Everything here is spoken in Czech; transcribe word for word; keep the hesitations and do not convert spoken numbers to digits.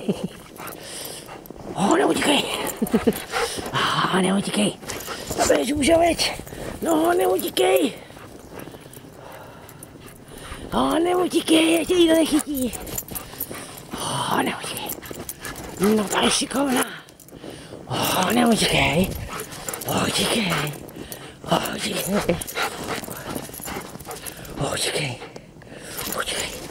Oh, neutíkej. Ah, neutíkej. To budeš úžaveč. No, neutíkej. Oh, neutíkej, tě nikdo nechytí. Oh, neutíkej. No, ta je šikovná. Oh, neutíkej. Utíkej. Utíkej. Utíkej. Utíkej.